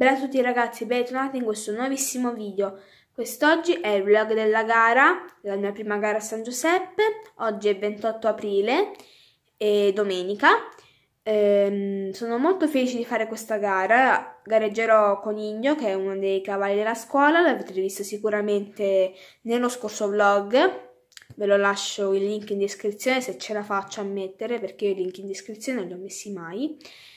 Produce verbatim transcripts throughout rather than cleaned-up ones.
Bella a tutti ragazzi, bentornati in questo nuovissimo video. Quest'oggi è il vlog della gara, della mia prima gara a San Giuseppe. Oggi è ventotto aprile, è domenica. Ehm, sono molto felice di fare questa gara. Gareggerò Coniglio, che è uno dei cavalli della scuola, l'avete visto sicuramente nello scorso vlog. Ve lo lascio il link in descrizione se ce la faccio a mettere, perché io i link in descrizione non li ho messi mai.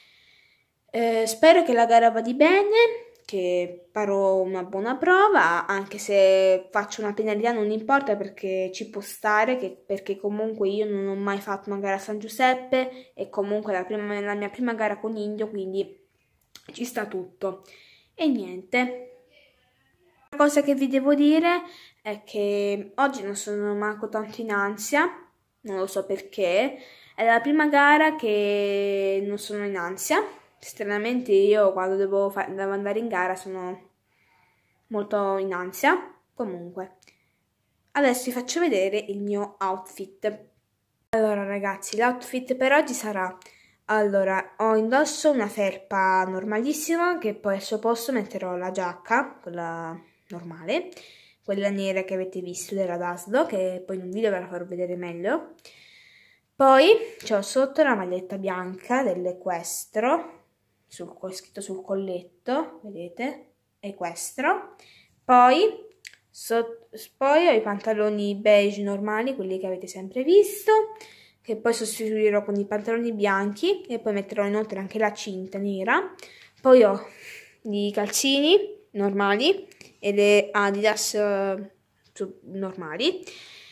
Eh, spero che la gara vada bene, che farò una buona prova, anche se faccio una penalità non importa perché ci può stare, che, perché comunque io non ho mai fatto una gara a San Giuseppe e comunque la, prima, la mia prima gara con Indio, quindi ci sta tutto. E niente, la cosa che vi devo dire è che oggi non sono manco tanto in ansia, non lo so perché, è la prima gara che non sono in ansia. Stranamente io quando devo, devo andare in gara sono molto in ansia. Comunque, adesso vi faccio vedere il mio outfit. Allora ragazzi, l'outfit per oggi sarà... Allora, ho indosso una felpa normalissima, che poi al suo posto metterò la giacca, quella normale, quella nera che avete visto della Daslo, che poi in un video ve la farò vedere meglio. Poi c'ho sotto la maglietta bianca dell'Equestro, sul, scritto sul colletto, vedete, Equestro. Poi, so, poi ho i pantaloni beige normali, quelli che avete sempre visto, che poi sostituirò con i pantaloni bianchi e poi metterò inoltre anche la cinta nera. Poi ho i calzini normali e le Adidas uh, normali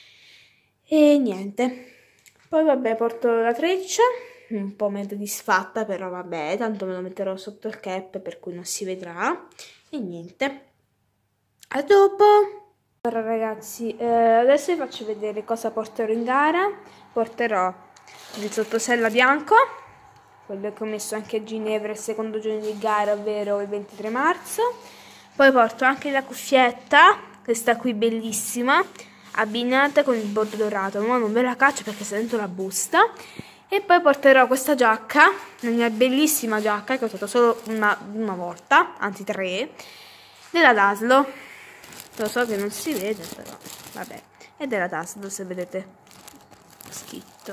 e niente. Poi vabbè, porto la treccia, un po' mezza disfatta, però vabbè, tanto me lo metterò sotto il cap per cui non si vedrà. E niente, a dopo. Allora ragazzi, eh, adesso vi faccio vedere cosa porterò in gara. Porterò il sottosella bianco, quello che ho messo anche a Ginevra il secondo giorno di gara, ovvero il ventitré marzo. Poi porto anche la cuffietta, questa qui bellissima, abbinata con il bordo dorato, ma non ve la caccio perché sta dentro la busta. E poi porterò questa giacca, la mia bellissima giacca che ho usato solo una, una volta, anzi tre, della Daslo. Lo so che non si vede, però vabbè, è della Daslo, se vedete scritto.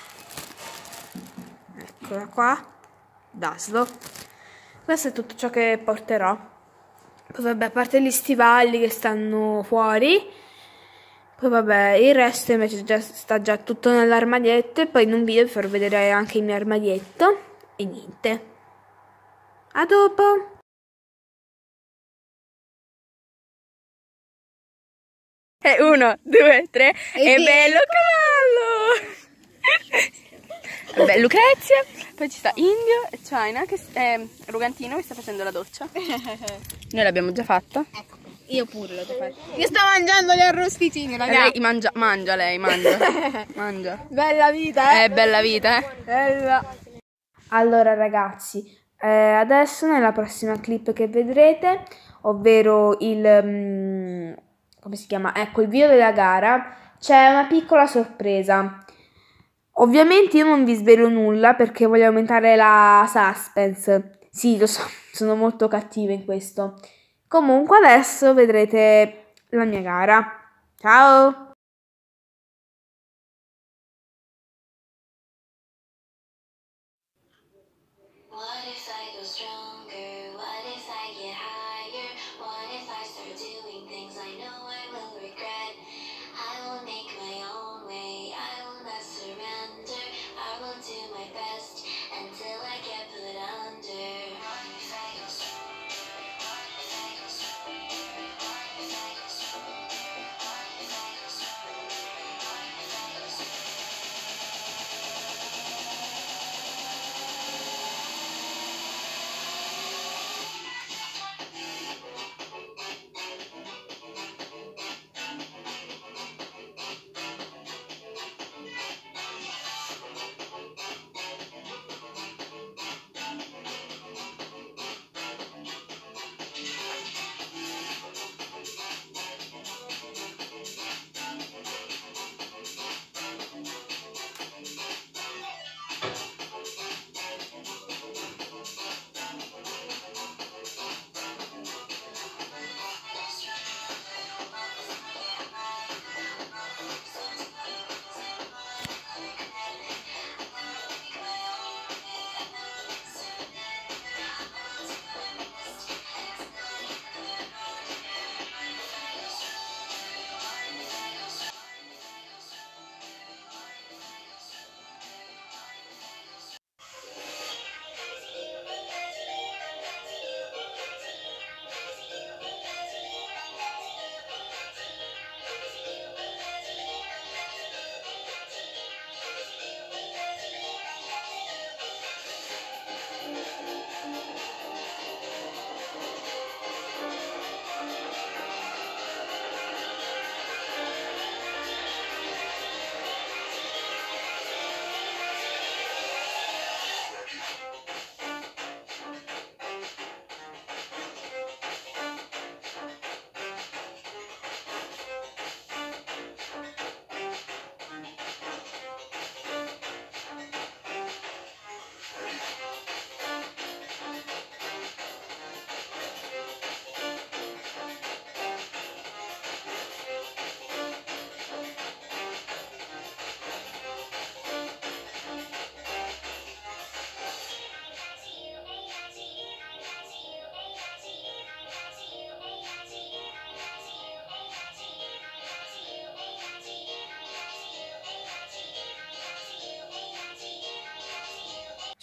Eccola qua, Daslo. Questo è tutto ciò che porterò. Poi vabbè, a parte gli stivali che stanno fuori, poi vabbè, il resto invece già, sta già tutto nell'armadietto, e poi in un video vi farò vedere anche il mio armadietto. E niente, a dopo. E uno, due, tre, e, e bello cavallo! Vabbè, Lucrezia, poi ci sta Indio e China, che è Rugantino che sta facendo la doccia. Noi l'abbiamo già fatta. Ecco, io pure l'ho già fatta. Io sto mangiando gli arrosticini, ragazzi. Lei mangia, mangia lei, mangia. Mangia. Bella vita, eh? È bella vita, eh? Bella. Allora ragazzi, eh, adesso nella prossima clip che vedrete, ovvero il... Um, come si chiama? Ecco, il video della gara, c'è una piccola sorpresa. Ovviamente io non vi svelo nulla perché voglio aumentare la suspense. Sì, lo so, sono molto cattiva in questo. Comunque adesso vedrete la mia gara. Ciao!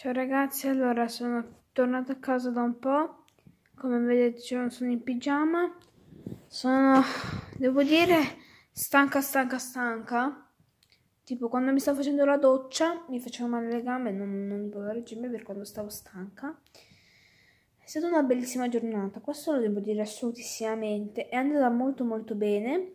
Ciao ragazzi, allora sono tornata a casa da un po', come vedete sono in pigiama, sono, devo dire, stanca, stanca, stanca, tipo quando mi stavo facendo la doccia mi facevano male le gambe e non, non mi potevo reggere per quando stavo stanca. È stata una bellissima giornata, questo lo devo dire assolutissimamente, è andata molto molto bene.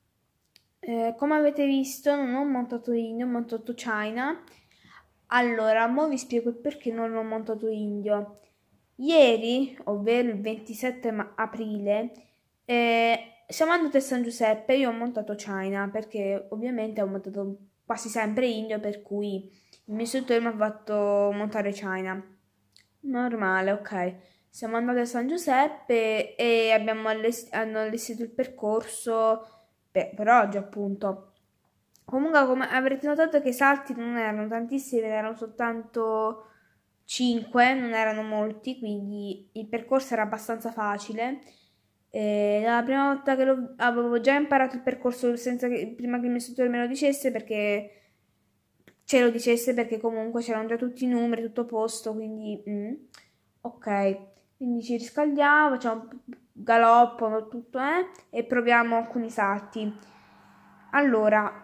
Eh, come avete visto non ho montato Indio, ho montato China. Allora, mo vi spiego il perché non ho montato Indio. Ieri, ovvero il ventisette aprile, eh, siamo andati a San Giuseppe, io ho montato China, perché ovviamente ho montato quasi sempre Indio, per cui il mio istruttore mi ha fatto montare China. Normale, ok. Siamo andati a San Giuseppe e abbiamo allest- hanno allestito il percorso per, per oggi, appunto. Comunque, come avrete notato che i salti non erano tantissimi, erano soltanto cinque, non erano molti, quindi il percorso era abbastanza facile. E la prima volta che lo avevo già imparato il percorso senza che, prima che il mio istruttore me lo dicesse, perché ce lo dicesse, perché comunque c'erano già tutti i numeri, tutto a posto, quindi mm, ok. Quindi ci riscaldiamo, facciamo un galoppo, tutto, eh, e proviamo alcuni salti. Allora,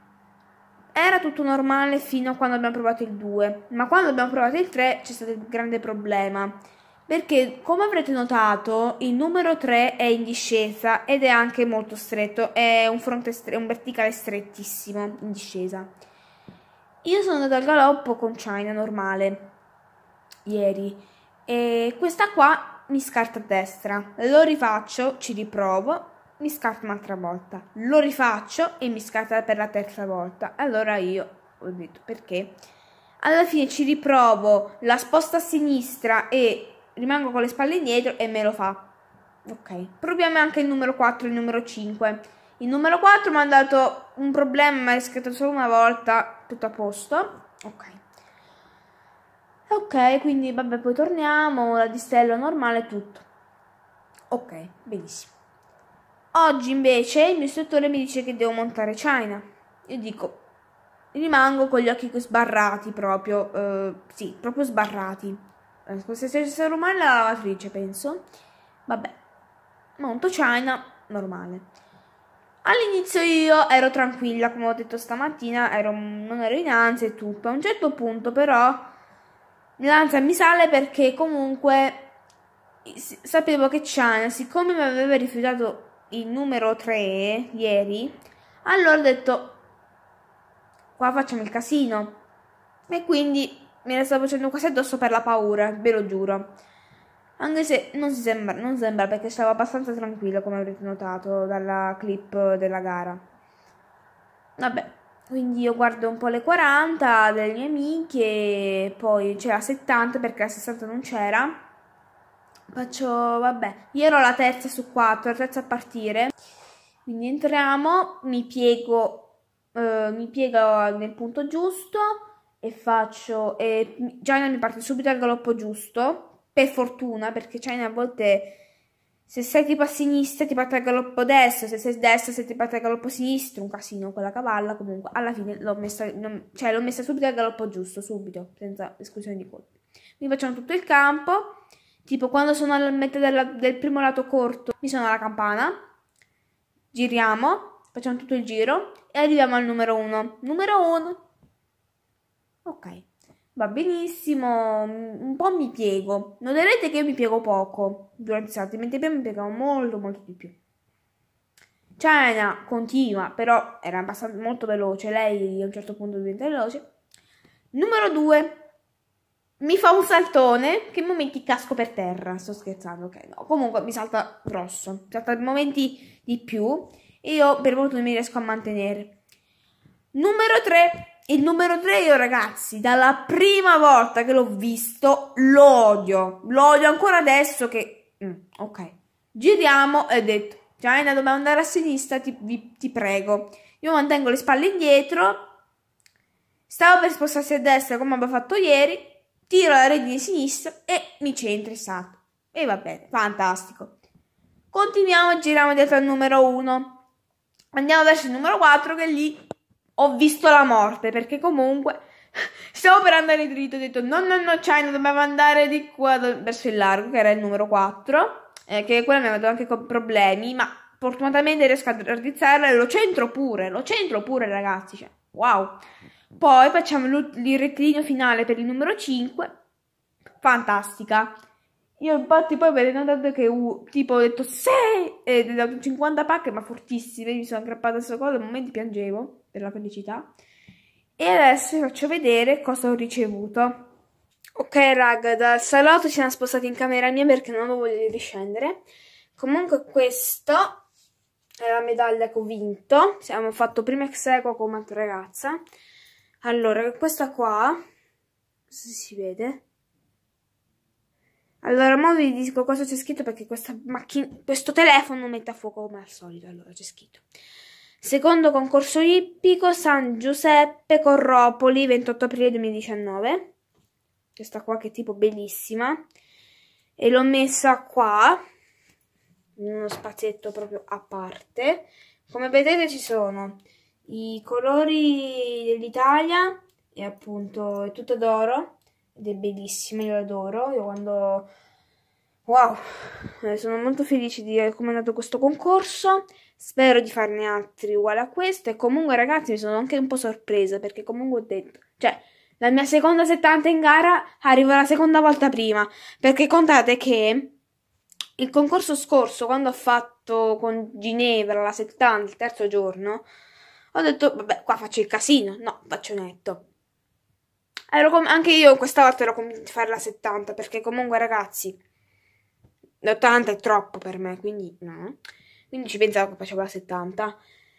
era tutto normale fino a quando abbiamo provato il due, ma quando abbiamo provato il tre c'è stato il grande problema, perché come avrete notato il numero tre è in discesa ed è anche molto stretto, è un, fronte un verticale strettissimo in discesa. Io sono andata al galoppo con China normale ieri e questa qua mi scarta a destra, lo rifaccio, ci riprovo, mi scarta un'altra volta, lo rifaccio e mi scarta per la terza volta. Allora io ho detto perché? Alla fine ci riprovo, la sposto a sinistra e rimango con le spalle indietro e me lo fa. Ok, proviamo anche il numero quattro e il numero cinque. Il numero quattro mi ha dato un problema, mi ha riscritto solo una volta, tutto a posto. Ok. Ok, quindi vabbè, poi torniamo, la distella normale, tutto. Ok, benissimo. Oggi invece il mio istruttore mi dice che devo montare China. Io dico, rimango con gli occhi sbarrati proprio, eh, sì, proprio sbarrati. Eh, se stesse rumore la lavatrice, penso. Vabbè, monto China, normale. All'inizio io ero tranquilla, come ho detto stamattina, ero, non ero in ansia e tutto. A un certo punto però l'ansia mi sale perché comunque sapevo che China, siccome mi aveva rifiutato il numero tre ieri, allora ho detto qua facciamo il casino e quindi me la stavo facendo quasi addosso per la paura, ve lo giuro, anche se non si sembra, non sembra perché stavo abbastanza tranquilla, come avrete notato dalla clip della gara. Vabbè, quindi io guardo un po' le quaranta delle mie amiche, poi c'era settanta perché la sessanta non c'era. Faccio, vabbè, io ero la terza su quattro, la terza a partire, quindi entriamo, mi piego, eh, mi piego nel punto giusto e faccio, e China mi parte subito al galoppo giusto, per fortuna, perché China a volte, se sei tipo a sinistra ti parte al galoppo destro, se sei a destra se ti parte al galoppo sinistro, un casino con la cavalla, comunque alla fine l'ho messa, non, cioè l'ho messa subito al galoppo giusto, subito, senza esclusione di colpi. Quindi facciamo tutto il campo. Tipo quando sono alla metà della, del primo lato corto mi suona la campana, giriamo, facciamo tutto il giro e arriviamo al numero uno. Numero uno. Ok, va benissimo, un po' mi piego. Noterete che io mi piego poco durante i salti, mentre prima mi piegavo molto molto di più. China continua, però era abbastanza molto veloce, lei a un certo punto diventa veloce. Numero due. Mi fa un saltone che in momenti casco per terra. Sto scherzando, ok? No, comunque mi salta grosso. Mi salta in momenti di più. E io per molto non mi riesco a mantenere. Numero tre. Il numero tre io ragazzi, dalla prima volta che l'ho visto, lo odio. Lo odio ancora adesso che... Mm, ok. Giriamo e ho detto, China, dobbiamo andare a sinistra, ti, vi, ti prego. Io mantengo le spalle indietro. Stavo per spostarsi a destra come abbiamo fatto ieri. Tiro la redine di sinistra e mi centro il salto. E va bene, fantastico. Continuiamo, giriamo dietro al numero uno. Andiamo verso il numero quattro che lì ho visto la morte, perché comunque Stavo per andare dritto, ho detto no, no, no, China, dobbiamo andare di qua verso il largo, che era il numero quattro, eh, che quella mi aveva dato anche con problemi, ma fortunatamente riesco a raddrizzarla e lo centro pure, lo centro pure, ragazzi, cioè, wow. Poi facciamo il rettilineo finale per il numero cinque, fantastica. Io infatti poi avete notato che uh, tipo ho detto sei e ho dato cinquanta pacche, ma fortissime, mi sono aggrappata a questo coso, in momenti piangevo per la felicità. E adesso vi faccio vedere cosa ho ricevuto. Ok raga, dal salotto ci siamo spostati in camera mia perché non avevo voglia di riscendere. Comunque questo è la medaglia che ho vinto. Abbiamo fatto prima ex equo con un'altra ragazza. Allora, questa qua, se si vede. Allora, ora vi dico cosa c'è scritto perché questa macchina, questo telefono mette a fuoco come al solito. Allora, c'è scritto. Secondo concorso ippico San Giuseppe Corropoli, ventotto aprile duemiladiciannove. Questa qua che è tipo bellissima. E l'ho messa qua, in uno spazietto proprio a parte. Come vedete ci sono i colori dell'Italia e appunto è tutto d'oro. Ed è bellissima, io l'adoro. Io quando... Wow, eh, sono molto felice di come è andato questo concorso. Spero di farne altri uguali a questo. E comunque ragazzi mi sono anche un po' sorpresa perché comunque ho detto, cioè la mia seconda settanta in gara arriva la seconda volta prima. Perché contate che il concorso scorso, quando ho fatto con Ginevra la settanta, il terzo giorno, ho detto vabbè, qua faccio il casino. No, faccio netto. Ero anche io questa volta ero convinta di fare la settanta perché comunque ragazzi l'ottanta è troppo per me, quindi no. Quindi ci pensavo che facevo la settanta.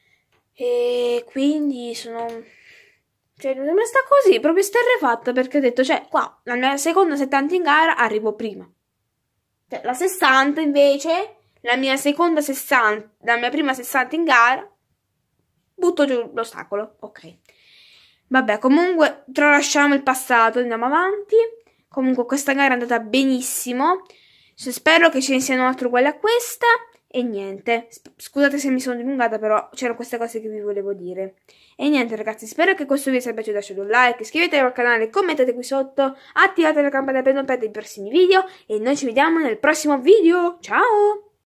E quindi sono... Cioè, non mi sta così, proprio esterrefatta perché ho detto, cioè, qua, la mia seconda settanta in gara arrivo prima. Cioè, la sessanta invece, la mia seconda sessanta, la mia prima sessanta in gara, butto giù l'ostacolo, ok. Vabbè, comunque tralasciamo il passato, andiamo avanti. Comunque questa gara è andata benissimo. Spero che ce ne siano altre uguali a questa. E niente, scusate se mi sono dilungata, però c'erano queste cose che vi volevo dire. E niente ragazzi, spero che questo video sia piaciuto, lasciate un like, iscrivetevi al canale, commentate qui sotto, attivate la campanella per non perdere i prossimi video. E noi ci vediamo nel prossimo video. Ciao!